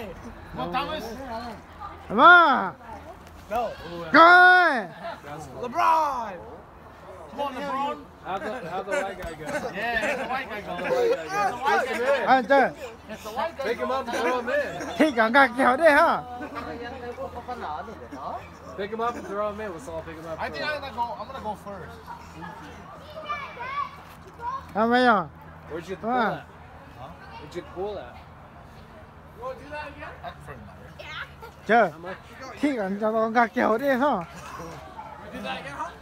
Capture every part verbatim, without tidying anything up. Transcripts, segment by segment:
Come on, Thomas. Come on. No. Go. LeBron. Come on, LeBron. How'd the, how'd the white guy go? Yeah, the white guy go. The white guy The go. white guy go. Anh chơi. It's the white guy. Pick him up and throw him in. Thì cả ngạc kéo đây ha. Pick him up and throw him in. Let's all pick him up. I think I'm gonna go. I'm gonna go first. Làm mấy à? Where'd you pull at? Where'd you pull at? You wanna do that again? That's for another. Chơi. Thì cả cho nó ngạc kéo đây ha. Do that again, huh?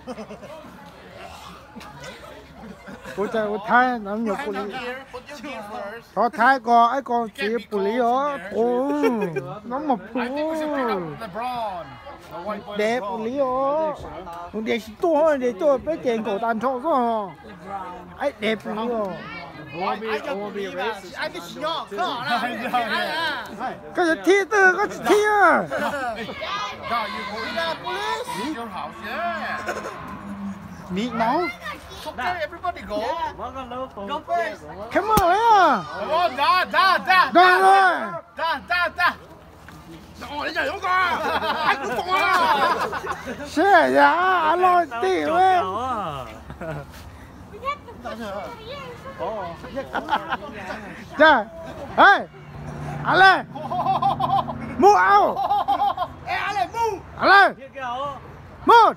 Cô chơi cô thái nắm nhiều Hand cô up lý. here. Put your gear first. Có thái có ai còn chỉ cô lý đó. Ồ, nó mà I think we should pick phụ. up LeBron. The white boy Đẹp cô LeBron. lý đó. Để tôi để tôi phải tiền cổ tàn trộn rồi. Ai đẹp cô lý đó. I won't be, I won't be a racist. I just nhỏ cỡ là. Cái gì thi tư có thi à? God, you go in there, police. Your house, yeah. Bị máu. Okay, everybody go. Go first. Come on à. Come on, da, da, da. Rồi rồi. Da, da, da. Ồ, đấy nhảy không có. Anh cũng có. Xe giá, anh lo tỉ với. Trời, ê, anh lên. Mua áo. Ê, anh lại mu. Anh lên. Một.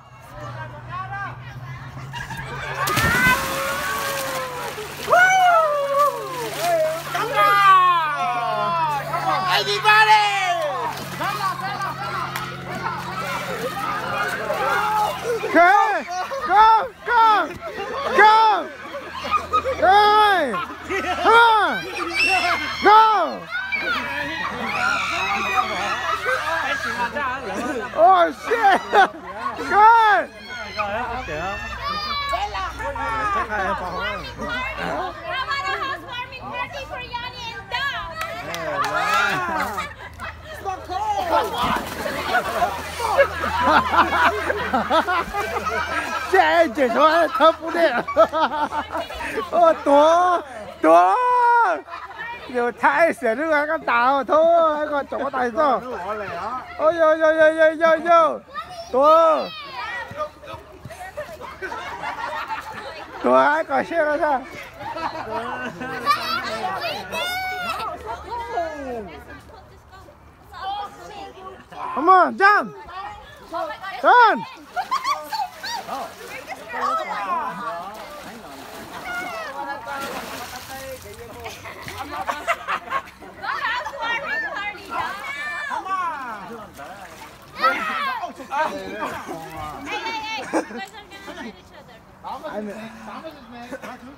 Come on. Everybody. Okay, go, go, go. Hey, come on, go. Oh shit, good. Chạy chỉ cho thấp một điểm. Ô tua, tua. Điều thái sửa nước cái tàu thôi, còn chỗ tài sao? Ôi yo yo yo yo yo yo. Tua. Tua ai còn xe ra sao? Come on, jump! Turn! Hey, hey, hey! You guys aren't gonna hit each other. I'm Thomas is next.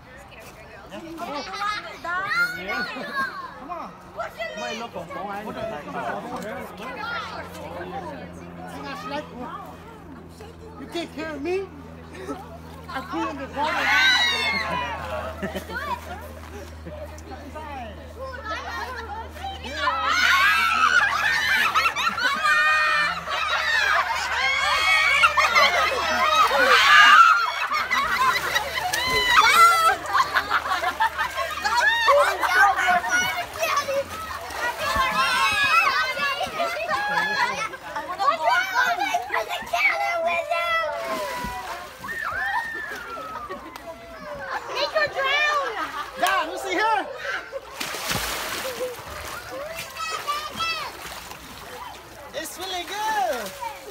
Come on. You take care of me? I put in the water. It's really good.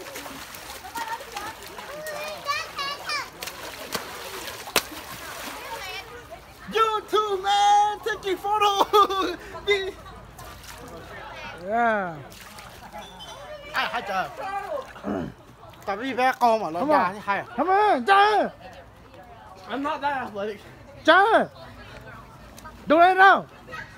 You too, man. Taking photos. Yeah. Ai hai chờ. Tại vì bé con mà nó ra thì hay à. Come on, chơi. I'm not that athletic. Chơi. Đừng lên đâu.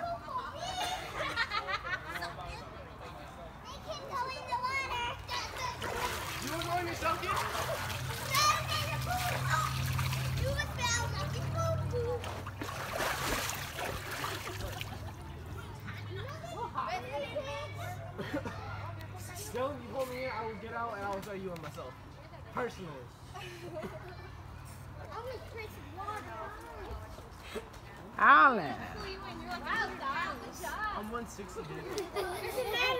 Still, you pull me in, I will get out and I will show you and myself. Personally. Alan. I'm I'm one sixty. Doesn't matter.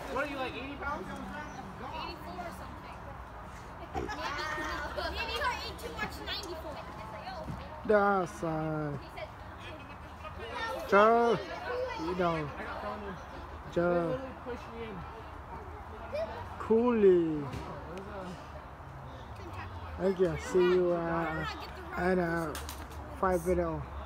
What are you, like eighty pounds? eighty-four or something. Maybe if I ate too much, ninety-four. That's uh, Joe, you know, Joe, Push me in. Cooley. Thank you. See you uh, at a five video.